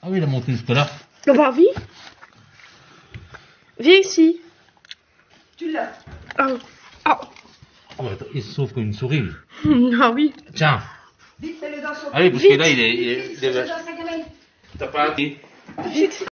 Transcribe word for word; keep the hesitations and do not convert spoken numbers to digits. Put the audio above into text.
Ah oui, il a monté jusque-là. Oh bah oui. Viens ici. Tu l'as. Ah. Ah. Oh, bah, attends, il se sauve comme une souris. Ah oui. Tiens. Vite, fais-le dans son... Allez, parce que là, il est... Il est, il est... Dans sa gamelle. T'as pas... Vite.